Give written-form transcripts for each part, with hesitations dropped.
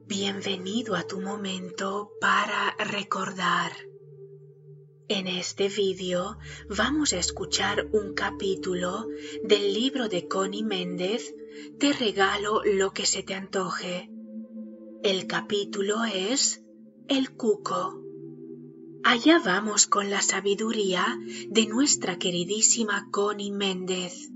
Bienvenido a tu momento para recordar. En este vídeo vamos a escuchar un capítulo del libro de Connie Méndez, Te regalo lo que se te antoje. El capítulo es El cuco. Allá vamos con la sabiduría de nuestra queridísima Connie Méndez.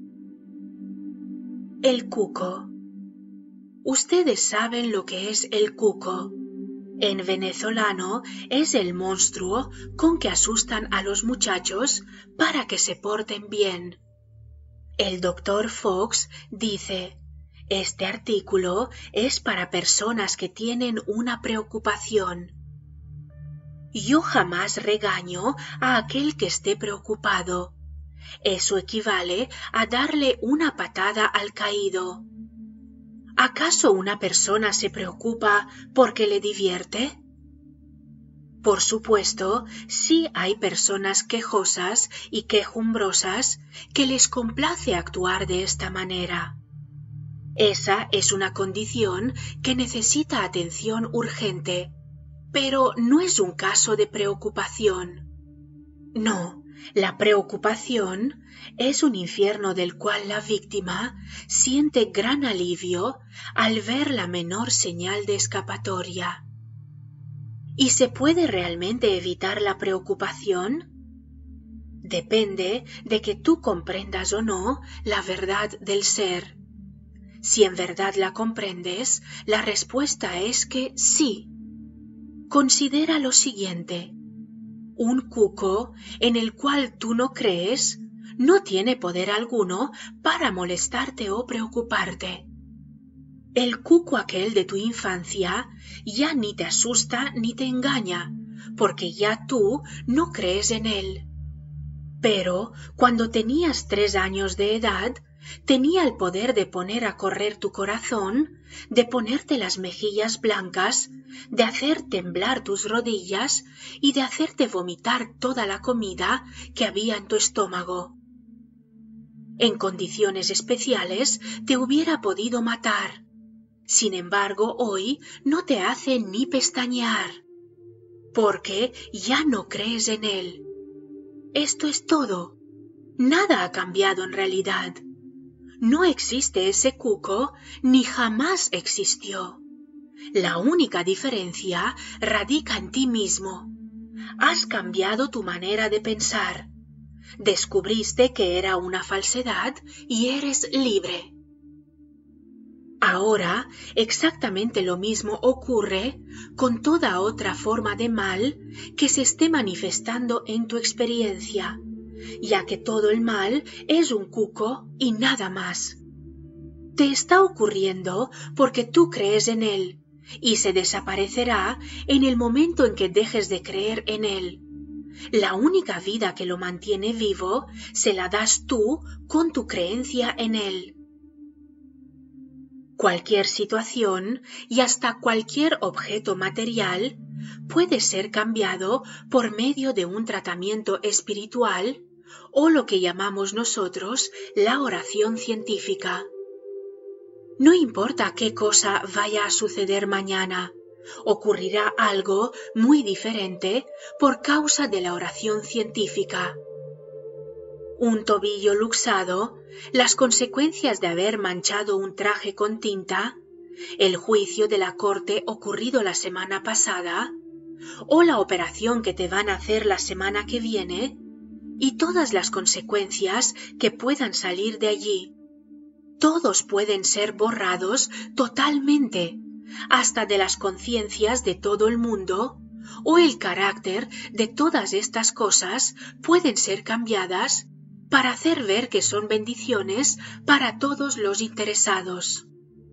El cuco. Ustedes saben lo que es el cuco. En venezolano es el monstruo con que asustan a los muchachos para que se porten bien. El Dr. Fox dice, este artículo es para personas que tienen una preocupación. Yo jamás regaño a aquel que esté preocupado. Eso equivale a darle una patada al caído. ¿Acaso una persona se preocupa porque le divierte? Por supuesto, sí hay personas quejosas y quejumbrosas que les complace actuar de esta manera. Esa es una condición que necesita atención urgente, pero no es un caso de preocupación. No, la preocupación es un infierno del cual la víctima siente gran alivio al ver la menor señal de escapatoria. ¿Y se puede realmente evitar la preocupación? Depende de que tú comprendas o no la verdad del ser. Si en verdad la comprendes, la respuesta es que sí. Considera lo siguiente. Un cuco en el cual tú no crees no tiene poder alguno para molestarte o preocuparte. El cuco aquel de tu infancia ya ni te asusta ni te engaña, porque ya tú no crees en él. Pero cuando tenías 3 años de edad, tenía el poder de poner a correr tu corazón, de ponerte las mejillas blancas, de hacer temblar tus rodillas y de hacerte vomitar toda la comida que había en tu estómago. En condiciones especiales te hubiera podido matar. Sin embargo, hoy no te hace ni pestañear, porque ya no crees en él. Esto es todo. Nada ha cambiado en realidad. No existe ese cuco, ni jamás existió. La única diferencia radica en ti mismo. Has cambiado tu manera de pensar. Descubriste que era una falsedad y eres libre. Ahora, exactamente lo mismo ocurre con toda otra forma de mal que se esté manifestando en tu experiencia, ya que todo el mal es un cuco y nada más. Te está ocurriendo porque tú crees en él, y se desaparecerá en el momento en que dejes de creer en él. La única vida que lo mantiene vivo se la das tú con tu creencia en él. Cualquier situación y hasta cualquier objeto material puede ser cambiado por medio de un tratamiento espiritual o lo que llamamos nosotros la oración científica. No importa qué cosa vaya a suceder mañana, ocurrirá algo muy diferente por causa de la oración científica. Un tobillo luxado, las consecuencias de haber manchado un traje con tinta, el juicio de la corte ocurrido la semana pasada, o la operación que te van a hacer la semana que viene, y todas las consecuencias que puedan salir de allí. Todos pueden ser borrados totalmente, hasta de las conciencias de todo el mundo, o el carácter de todas estas cosas pueden ser cambiadas para hacer ver que son bendiciones para todos los interesados.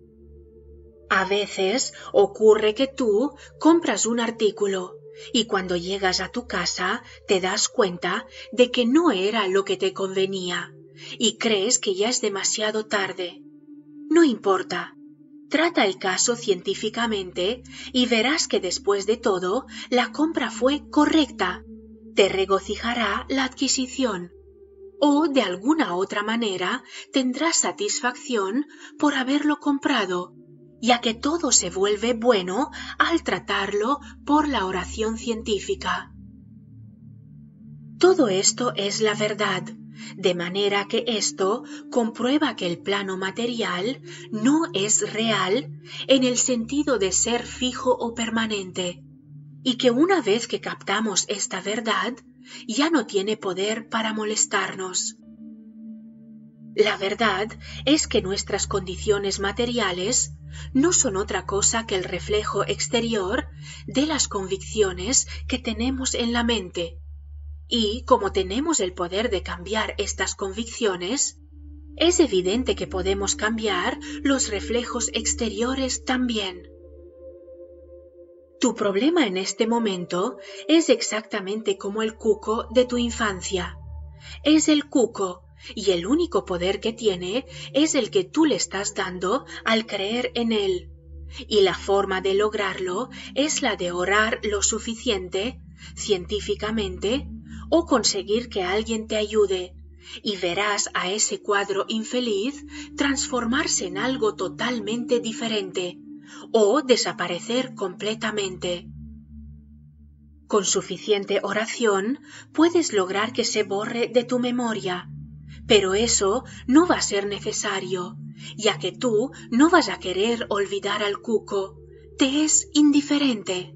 A veces ocurre que tú compras un artículo y cuando llegas a tu casa te das cuenta de que no era lo que te convenía y crees que ya es demasiado tarde. No importa. Trata el caso científicamente y verás que después de todo la compra fue correcta. Te regocijará la adquisición. O de alguna otra manera tendrás satisfacción por haberlo comprado ya que todo se vuelve bueno al tratarlo por la oración científica. Todo esto es la verdad, de manera que esto comprueba que el plano material no es real en el sentido de ser fijo o permanente, y que una vez que captamos esta verdad, ya no tiene poder para molestarnos. La verdad es que nuestras condiciones materiales no son otra cosa que el reflejo exterior de las convicciones que tenemos en la mente. Y como tenemos el poder de cambiar estas convicciones, es evidente que podemos cambiar los reflejos exteriores también. Tu problema en este momento es exactamente como el cuco de tu infancia. Es el cuco, y el único poder que tiene es el que tú le estás dando al creer en él. Y la forma de lograrlo es la de orar lo suficiente, científicamente, o conseguir que alguien te ayude, y verás a ese cuadro infeliz transformarse en algo totalmente diferente, o desaparecer completamente. Con suficiente oración puedes lograr que se borre de tu memoria, pero eso no va a ser necesario, ya que tú no vas a querer olvidar al cuco, te es indiferente.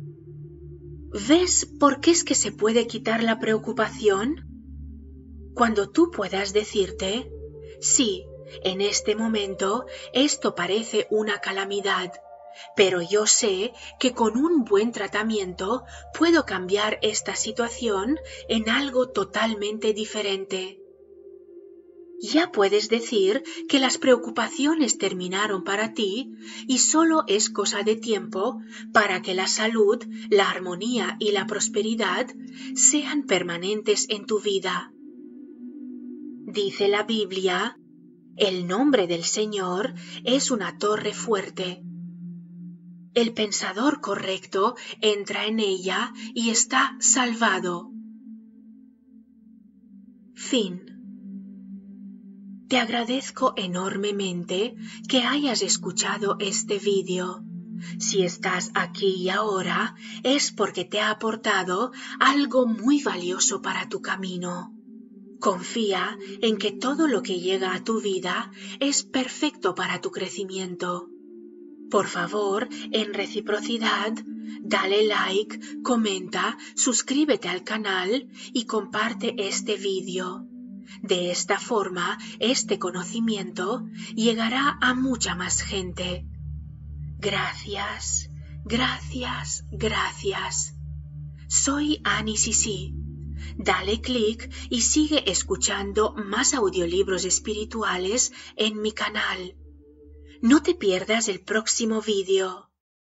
¿Ves por qué es que se puede quitar la preocupación? Cuando tú puedas decirte, sí, en este momento esto parece una calamidad, pero yo sé que con un buen tratamiento puedo cambiar esta situación en algo totalmente diferente. Ya puedes decir que las preocupaciones terminaron para ti y solo es cosa de tiempo para que la salud, la armonía y la prosperidad sean permanentes en tu vida. Dice la Biblia, el nombre del Señor es una torre fuerte. El pensador correcto entra en ella y está salvado. Fin. Te agradezco enormemente que hayas escuchado este vídeo. Si estás aquí y ahora, es porque te ha aportado algo muy valioso para tu camino. Confía en que todo lo que llega a tu vida es perfecto para tu crecimiento. Por favor, en reciprocidad, dale like, comenta, suscríbete al canal y comparte este vídeo. De esta forma, este conocimiento llegará a mucha más gente. Gracias, gracias, gracias. Soy Annie Sisi. Dale clic y sigue escuchando más audiolibros espirituales en mi canal. No te pierdas el próximo vídeo.